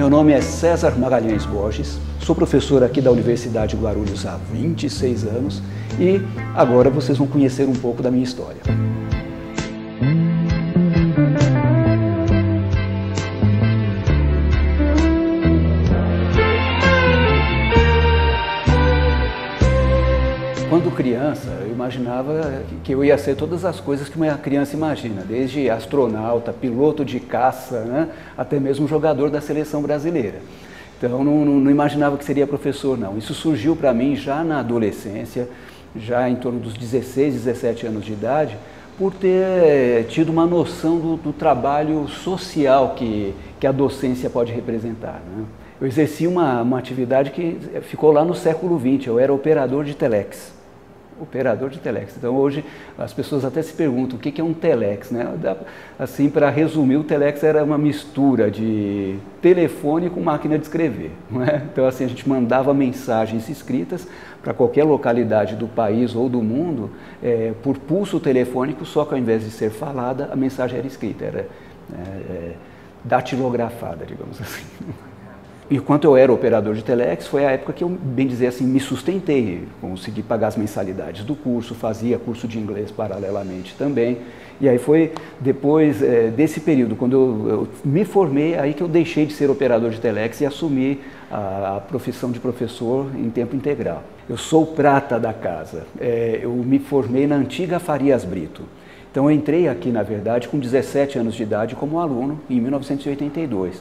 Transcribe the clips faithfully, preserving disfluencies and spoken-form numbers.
Meu nome é César Magalhães Borges, sou professor aqui da Universidade de Guarulhos há vinte e seis anos e agora vocês vão conhecer um pouco da minha história. Quando criança, eu imaginava que eu ia ser todas as coisas que uma criança imagina, desde astronauta, piloto de caça, né, até mesmo jogador da seleção brasileira. Então, não, não imaginava que seria professor, não. Isso surgiu para mim já na adolescência, já em torno dos dezesseis, dezessete anos de idade, por ter tido uma noção do, do trabalho social que, que a docência pode representar, né? Eu exerci uma, uma atividade que ficou lá no século vinte, eu era operador de telex. Operador de telex. Então hoje as pessoas até se perguntam o que é um telex, né? Assim, para resumir, o telex era uma mistura de telefone com máquina de escrever, não é? Então assim, a gente mandava mensagens escritas para qualquer localidade do país ou do mundo é, por pulso telefônico, só que ao invés de ser falada, a mensagem era escrita, era é, datilografada, digamos assim. Enquanto eu era operador de telex, foi a época que eu, bem dizer assim, me sustentei, consegui pagar as mensalidades do curso, fazia curso de inglês paralelamente também. E aí foi depois é, desse período, quando eu, eu me formei, aí que eu deixei de ser operador de telex e assumi a, a profissão de professor em tempo integral. Eu sou prata da casa, é, eu me formei na antiga Farias Brito. Então eu entrei aqui, na verdade, com dezessete anos de idade como aluno, em mil novecentos e oitenta e dois.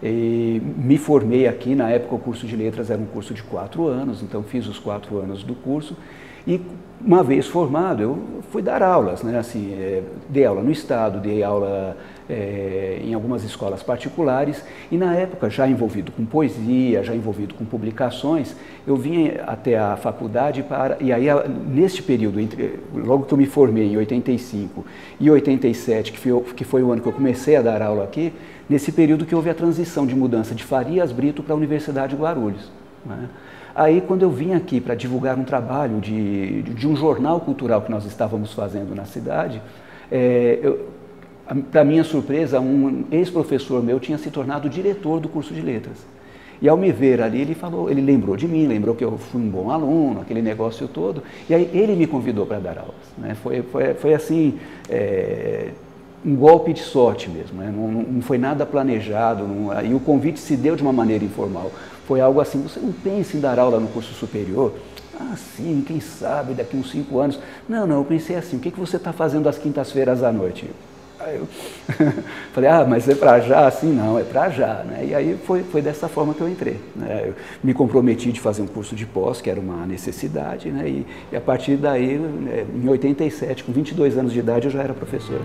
E me formei aqui, na época o curso de letras era um curso de quatro anos, então fiz os quatro anos do curso e uma vez formado eu fui dar aulas, né? Assim, é, dei aula no estado, dei aula é, em algumas escolas particulares e na época já envolvido com poesia, já envolvido com publicações, eu vim até a faculdade para, e aí neste período, entre, logo que eu me formei em oitenta e cinco e oitenta e sete, que foi, que foi o ano que eu comecei a dar aula aqui, nesse período que houve a transição de mudança de Farias Brito para a Universidade de Guarulhos, né? Aí, quando eu vim aqui para divulgar um trabalho de, de um jornal cultural que nós estávamos fazendo na cidade, é, para minha surpresa, um ex-professor meu tinha se tornado diretor do curso de letras. E ao me ver ali, ele falou, ele lembrou de mim, lembrou que eu fui um bom aluno, aquele negócio todo, e aí ele me convidou para dar aulas, né? Foi, foi, foi assim, é, um golpe de sorte mesmo, né? não, não foi nada planejado, não, e o convite se deu de uma maneira informal. Foi algo assim, você não pensa em dar aula no curso superior? Ah, sim, quem sabe, daqui uns cinco anos. Não, não, eu pensei assim, o que, que você está fazendo às quintas-feiras à noite? Aí eu falei, ah, mas é para já? Assim, não, é para já, né? E aí foi, foi dessa forma que eu entrei, né? Eu me comprometi de fazer um curso de pós, que era uma necessidade, né? E, e a partir daí, em oitenta e sete, com vinte e dois anos de idade, eu já era professora.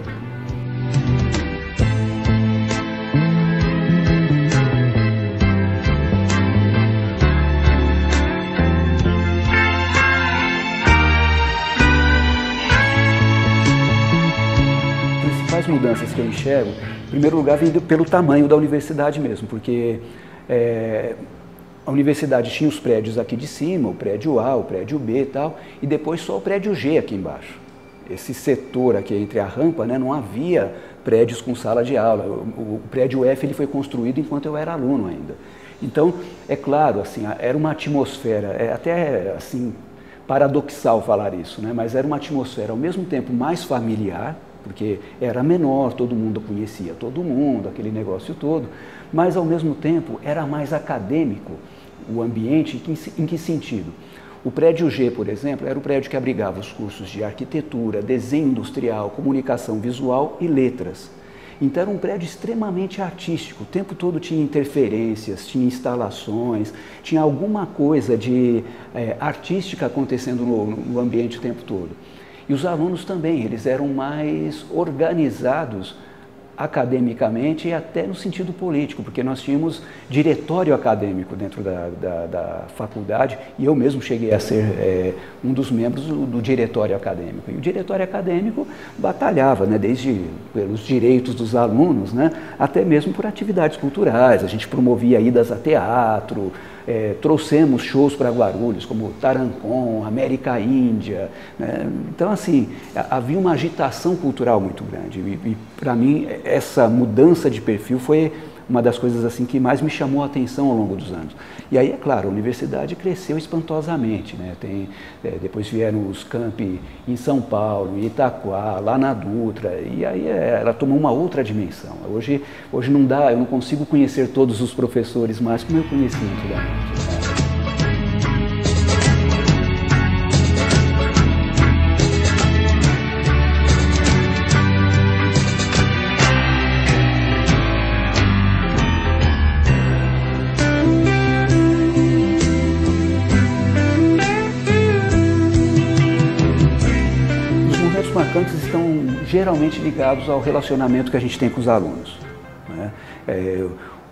As mudanças que eu enxergo, em primeiro lugar, vem pelo tamanho da universidade mesmo, porque é, a universidade tinha os prédios aqui de cima, o prédio A, o prédio B e tal, e depois só o prédio G aqui embaixo. Esse setor aqui entre a rampa, né, não havia prédios com sala de aula. O, o prédio F ele foi construído enquanto eu era aluno ainda. Então, é claro, assim, era uma atmosfera, é até assim, paradoxal falar isso, né, mas era uma atmosfera ao mesmo tempo mais familiar, porque era menor, todo mundo conhecia todo mundo, aquele negócio todo, mas ao mesmo tempo era mais acadêmico o ambiente. Em que, em que sentido? O prédio G, por exemplo, era o prédio que abrigava os cursos de arquitetura, desenho industrial, comunicação visual e letras. Então era um prédio extremamente artístico, o tempo todo tinha interferências, tinha instalações, tinha alguma coisa de é, artística acontecendo no, no ambiente o tempo todo. E os alunos também, eles eram mais organizados academicamente e até no sentido político, porque nós tínhamos diretório acadêmico dentro da, da, da faculdade e eu mesmo cheguei a ser é, um dos membros do, do diretório acadêmico. E o diretório acadêmico batalhava, né, desde pelos direitos dos alunos, né, até mesmo por atividades culturais. A gente promovia idas a teatro, É, trouxemos shows para Guarulhos, como Tarancon, América Índia, né? Então, assim, havia uma agitação cultural muito grande e, e para mim, essa mudança de perfil foi uma das coisas assim que mais me chamou a atenção ao longo dos anos. E aí, é claro, a universidade cresceu espantosamente, né? Tem, é, depois vieram os campi em São Paulo, em Itaquá, lá na Dutra, e aí é, ela tomou uma outra dimensão. Hoje, hoje não dá, eu não consigo conhecer todos os professores mais como eu conhecia antigamente. Marcantes estão geralmente ligados ao relacionamento que a gente tem com os alunos, né? É,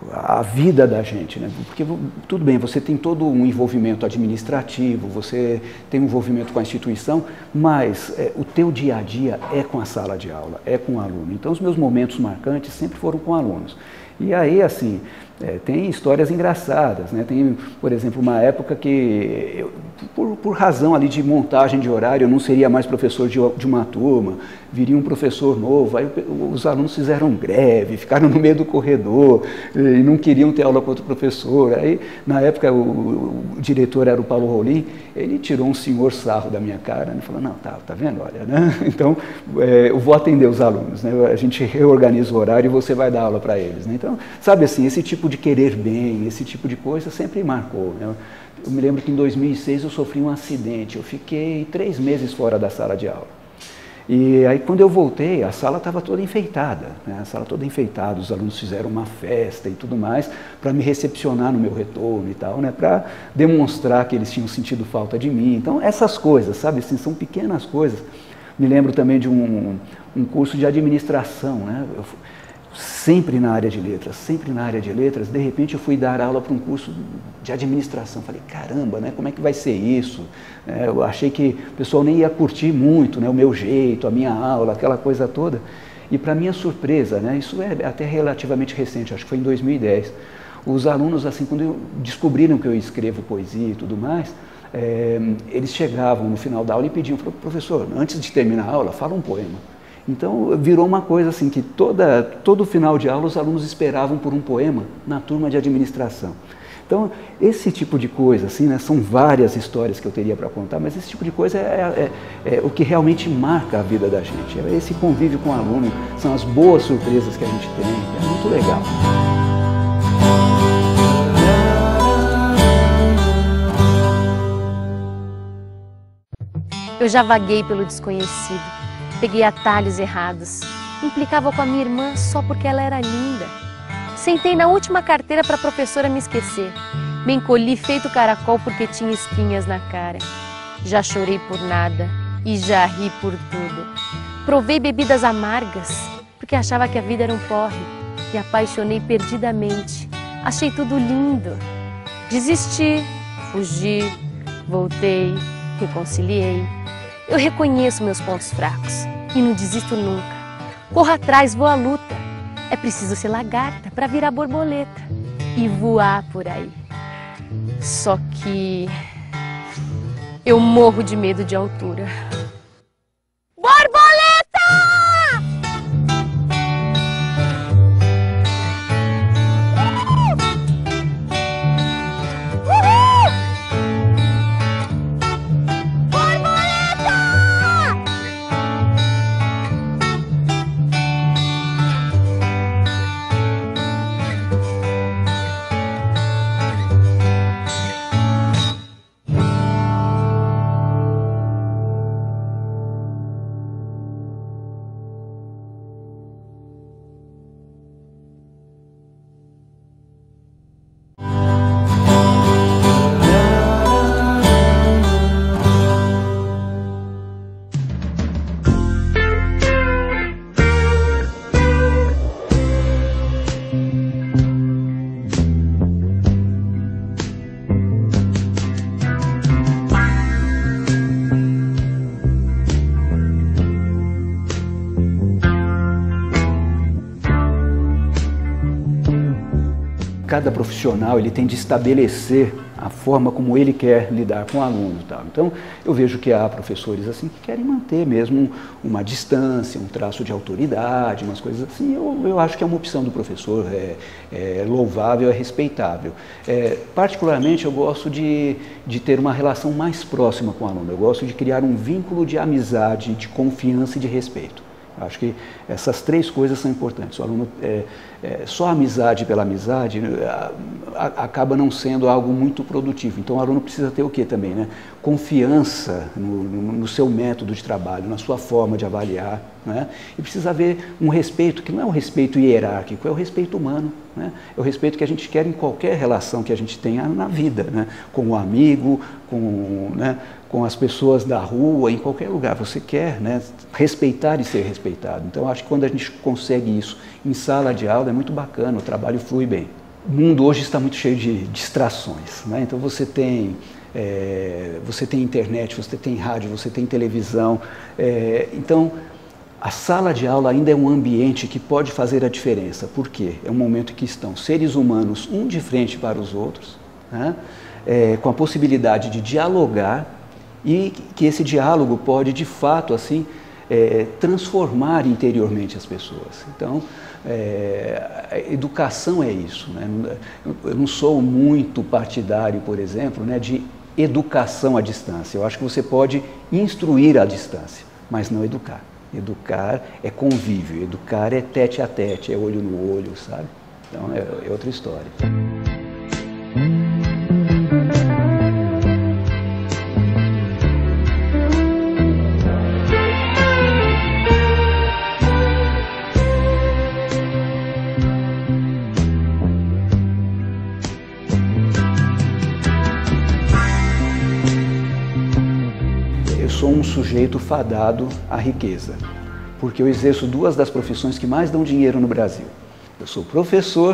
a vida da gente, né? Porque tudo bem, você tem todo um envolvimento administrativo, você tem um envolvimento com a instituição, mas é, o teu dia a dia é com a sala de aula, é com o aluno. Então os meus momentos marcantes sempre foram com alunos. E aí, assim, é, tem histórias engraçadas, né? Tem, por exemplo, uma época que, eu, por, por razão ali de montagem de horário, eu não seria mais professor de, de uma turma, viria um professor novo, aí os alunos fizeram greve, ficaram no meio do corredor e não queriam ter aula com outro professor. Aí, na época, o, o diretor era o Paulo Rolim, ele tirou um senhor sarro da minha cara e falou, não, tá, tá vendo, olha, né? Então, é, eu vou atender os alunos, né? A gente reorganiza o horário e você vai dar aula para eles, né? Então, sabe assim, esse tipo de querer bem, esse tipo de coisa sempre marcou, né? Eu me lembro que em dois mil e seis eu sofri um acidente, eu fiquei três meses fora da sala de aula. E aí quando eu voltei, a sala estava toda enfeitada, né? A sala toda enfeitada, os alunos fizeram uma festa e tudo mais para me recepcionar no meu retorno e tal, né? Para demonstrar que eles tinham sentido falta de mim. Então essas coisas, sabe, assim, são pequenas coisas. Me lembro também de um, um curso de administração, né? Eu, sempre na área de letras, sempre na área de letras, de repente eu fui dar aula para um curso de administração. Falei, caramba, né, como é que vai ser isso? É, eu achei que o pessoal nem ia curtir muito, né, o meu jeito, a minha aula, aquela coisa toda. E para minha surpresa, né, isso é até relativamente recente, acho que foi em dois mil e dez, os alunos, assim, quando descobriram que eu escrevo poesia e tudo mais, é, eles chegavam no final da aula e pediam, professor, antes de terminar a aula, fala um poema. Então virou uma coisa assim que toda, todo final de aula os alunos esperavam por um poema na turma de administração. Então esse tipo de coisa, assim, né, são várias histórias que eu teria para contar, mas esse tipo de coisa é, é, é o que realmente marca a vida da gente. É esse convívio com o aluno, são as boas surpresas que a gente tem, é muito legal. Eu já vaguei pelo desconhecido. Peguei atalhos errados, implicava com a minha irmã só porque ela era linda. Sentei na última carteira para a professora me esquecer. Me encolhi feito caracol porque tinha espinhas na cara. Já chorei por nada e já ri por tudo. Provei bebidas amargas porque achava que a vida era um porre. Me apaixonei perdidamente, achei tudo lindo. Desisti, fugi, voltei, reconciliei. Eu reconheço meus pontos fracos e não desisto nunca. Corro atrás, vou à luta. É preciso ser lagarta para virar borboleta e voar por aí. Só que eu morro de medo de altura. Borboleta! cada profissional ele tem de estabelecer a forma como ele quer lidar com o aluno. Tal. Então, eu vejo que há professores assim que querem manter mesmo uma distância, um traço de autoridade, umas coisas assim. Eu, eu acho que é uma opção do professor, é, é louvável, é respeitável. É, particularmente, eu gosto de, de ter uma relação mais próxima com o aluno. Eu gosto de criar um vínculo de amizade, de confiança e de respeito. Acho que essas três coisas são importantes. O aluno, é, é, só amizade pela amizade a, a, acaba não sendo algo muito produtivo. Então o aluno precisa ter o quê também, né? Confiança no, no, no seu método de trabalho, na sua forma de avaliar, né? E precisa haver um respeito, que não é um respeito hierárquico, é o respeito humano, né? É o respeito que a gente quer em qualquer relação que a gente tenha na vida, né? Com o amigo, com, né? com as pessoas da rua, em qualquer lugar. Você quer, né, respeitar e ser respeitado. Então, acho que quando a gente consegue isso em sala de aula, é muito bacana, o trabalho flui bem. O mundo hoje está muito cheio de distrações, né? Então, você tem, é, você tem internet, você tem rádio, você tem televisão. É, então, a sala de aula ainda é um ambiente que pode fazer a diferença. Por quê? É um momento em que estão seres humanos, um de frente para os outros, né? É, com a possibilidade de dialogar, e que esse diálogo pode, de fato, assim, é, transformar interiormente as pessoas. Então, é, a educação é isso, né? Eu não sou muito partidário, por exemplo, né, de educação à distância. Eu acho que você pode instruir à distância, mas não educar. Educar é convívio, educar é tete a tete, é olho no olho, sabe? Então, é, é outra história. Sou um sujeito fadado à riqueza, porque eu exerço duas das profissões que mais dão dinheiro no Brasil. Eu sou professor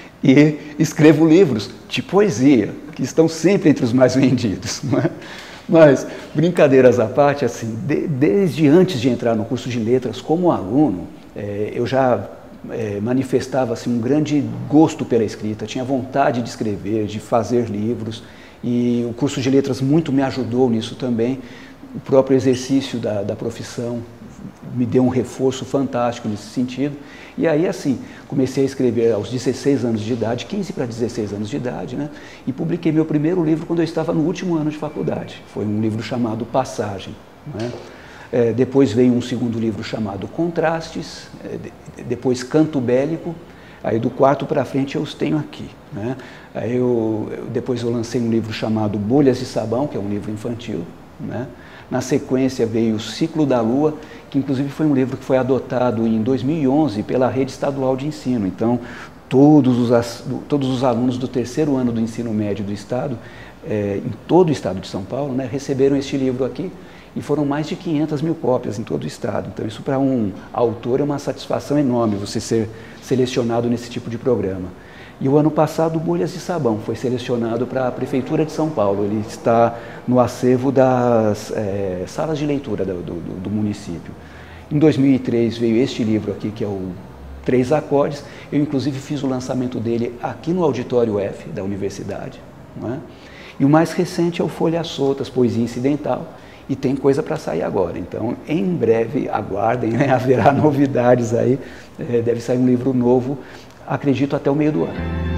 e escrevo livros de poesia, que estão sempre entre os mais vendidos. Não é? Mas, brincadeiras à parte, assim, de, desde antes de entrar no curso de letras, como aluno, é, eu já é, manifestava assim, um grande gosto pela escrita, tinha vontade de escrever, de fazer livros, e o curso de letras muito me ajudou nisso também. O próprio exercício da, da profissão me deu um reforço fantástico nesse sentido. E aí, assim, comecei a escrever aos dezesseis anos de idade, quinze para dezesseis anos de idade, né? E publiquei meu primeiro livro quando eu estava no último ano de faculdade. Foi um livro chamado Passagem, né? É, depois veio um segundo livro chamado Contrastes, é, de, depois Canto Bélico. Aí do quarto para frente eu os tenho aqui, né? Aí eu, eu, depois eu lancei um livro chamado Bolhas de Sabão, que é um livro infantil, né? Na sequência veio o Ciclo da Lua, que inclusive foi um livro que foi adotado em dois mil e onze pela Rede Estadual de Ensino. Então, todos os, todos os alunos do terceiro ano do ensino médio do Estado, é, em todo o Estado de São Paulo, né, receberam este livro aqui, e foram mais de quinhentas mil cópias em todo o Estado. Então, isso para um autor é uma satisfação enorme, você ser selecionado nesse tipo de programa. E o ano passado, Bolhas de Sabão foi selecionado para a Prefeitura de São Paulo. Ele está no acervo das é, salas de leitura do, do, do município. Em dois mil e três veio este livro aqui, que é o Três Acordes. Eu, inclusive, fiz o lançamento dele aqui no Auditório F da Universidade, não é? E o mais recente é o Folhas Soltas, Poesia Incidental, e tem coisa para sair agora. Então, em breve, aguardem, né? Haverá novidades aí, é, deve sair um livro novo, acredito, até o meio do ano.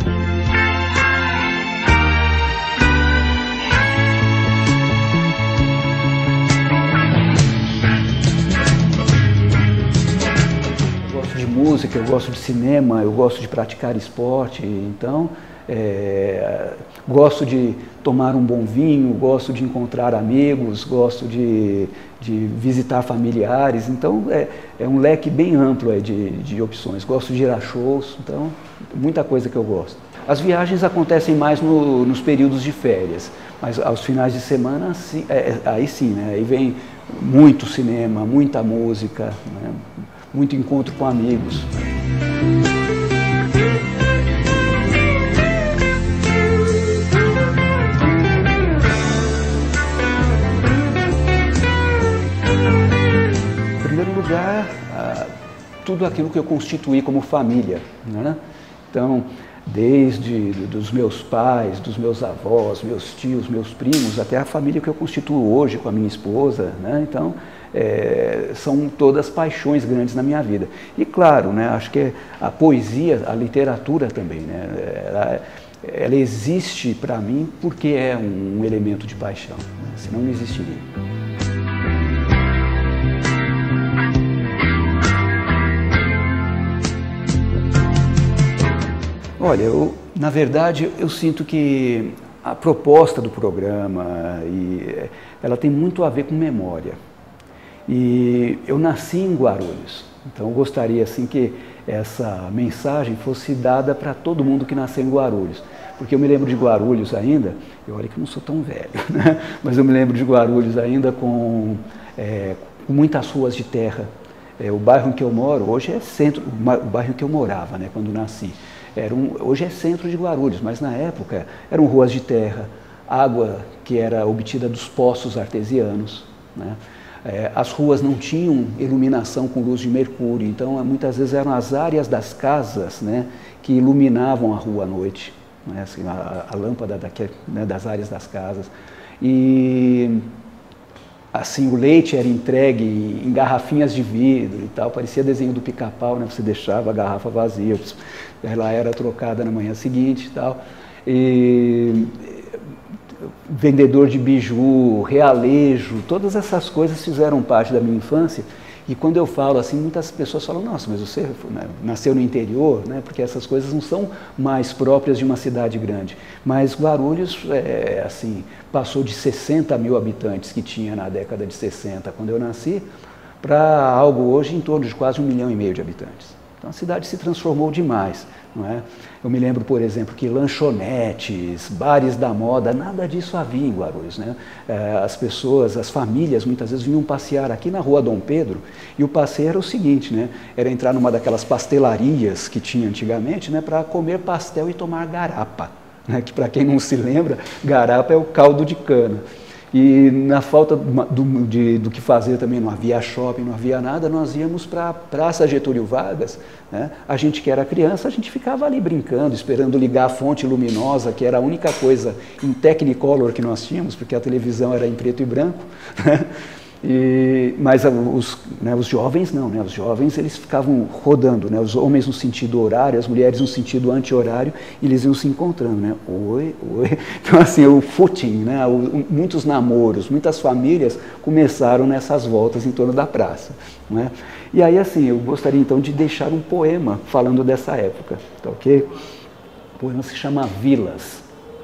Eu gosto de música, eu gosto de cinema, eu gosto de praticar esporte, então é, gosto de tomar um bom vinho, gosto de encontrar amigos, gosto de, de visitar familiares, então é, é um leque bem amplo é, de, de opções. Gosto de ir a shows, então muita coisa que eu gosto. As viagens acontecem mais no, nos períodos de férias, mas aos finais de semana, sim, é, aí sim, né? Aí vem muito cinema, muita música, né? Muito encontro com amigos. Em primeiro lugar, tudo aquilo que eu constituí como família, né? Então, Desde dos meus pais, dos meus avós, meus tios, meus primos, até a família que eu constituo hoje com a minha esposa, né? Então, é, são todas paixões grandes na minha vida. E claro, né, acho que a poesia, a literatura também, né, ela, ela existe para mim porque é um, um elemento de paixão, né? Senão não existiria. Olha, eu, na verdade, eu sinto que a proposta do programa, e, ela tem muito a ver com memória. E eu nasci em Guarulhos, então eu gostaria assim, que essa mensagem fosse dada para todo mundo que nasceu em Guarulhos. Porque eu me lembro de Guarulhos ainda, e olha que eu não sou tão velho, né? Mas eu me lembro de Guarulhos ainda com, é, com muitas ruas de terra. É, o bairro em que eu moro, hoje é centro, o bairro em que eu morava, né, quando nasci. Era um, hoje é centro de Guarulhos, mas na época eram ruas de terra, água que era obtida dos poços artesianos, né? É, as ruas não tinham iluminação com luz de mercúrio, então muitas vezes eram as áreas das casas, né, que iluminavam a rua à noite, né, assim, a, a lâmpada daquele, né, das áreas das casas. E assim, o leite era entregue em garrafinhas de vidro e tal, parecia desenho do Pica-Pau, né? Você deixava a garrafa vazia, ela era trocada na manhã seguinte e tal. E vendedor de biju, realejo, todas essas coisas fizeram parte da minha infância. E quando eu falo assim, muitas pessoas falam, nossa, mas você, né, nasceu no interior, né? Porque essas coisas não são mais próprias de uma cidade grande. Mas Guarulhos, é, assim, passou de sessenta mil habitantes que tinha na década de sessenta, quando eu nasci, para algo hoje em torno de quase um milhão e meio de habitantes. Então a cidade se transformou demais, não é? Eu me lembro, por exemplo, que lanchonetes, bares da moda, nada disso havia em Guarulhos, né? As pessoas, as famílias, muitas vezes vinham passear aqui na rua Dom Pedro, e o passeio era o seguinte, né? Era entrar numa daquelas pastelarias que tinha antigamente, né, para comer pastel e tomar garapa, né? Que, para quem não se lembra, garapa é o caldo de cana. E na falta do, de, do que fazer também, não havia shopping, não havia nada, nós íamos para a Praça Getúlio Vargas, né? A gente que era criança, a gente ficava ali brincando, esperando ligar a fonte luminosa, que era a única coisa em Technicolor que nós tínhamos, porque a televisão era em preto e branco, né? E, mas os, né, os jovens não, né? Os jovens eles ficavam rodando, né? Os homens no sentido horário, as mulheres no sentido anti-horário, e eles iam se encontrando, né? Oi, oi. Então assim, o footing, né? O, muitos namoros, muitas famílias começaram nessas voltas em torno da praça, né? E aí assim, eu gostaria então de deixar um poema falando dessa época, tá ok? O poema se chama Vilas.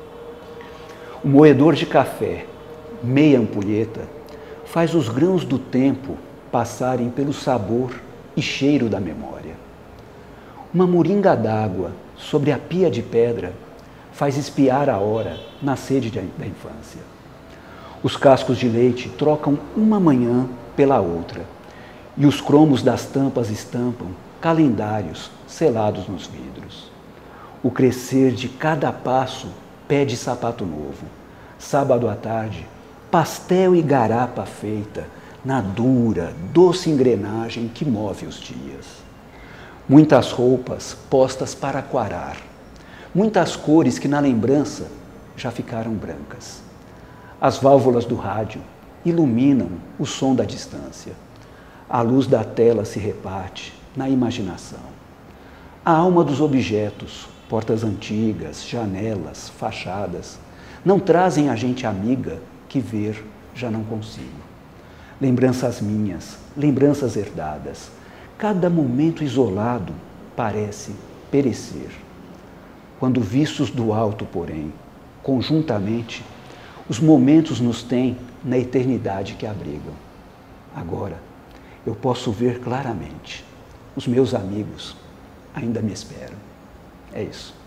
O moedor de café, meia ampulheta, faz os grãos do tempo passarem pelo sabor e cheiro da memória. Uma moringa d'água sobre a pia de pedra faz espiar a hora na sede da infância. Os cascos de leite trocam uma manhã pela outra, e os cromos das tampas estampam calendários selados nos vidros. O crescer de cada passo pede sapato novo. Sábado à tarde, pastel e garapa feita na dura, doce engrenagem que move os dias. Muitas roupas postas para quarar, muitas cores que na lembrança já ficaram brancas. As válvulas do rádio iluminam o som da distância. A luz da tela se reparte na imaginação. A alma dos objetos, portas antigas, janelas, fachadas, não trazem a gente amiga que ver já não consigo. Lembranças minhas, lembranças herdadas, cada momento isolado parece perecer. Quando vistos do alto, porém, conjuntamente, os momentos nos têm na eternidade que abrigam. Agora, eu posso ver claramente, os meus amigos ainda me esperam. É isso.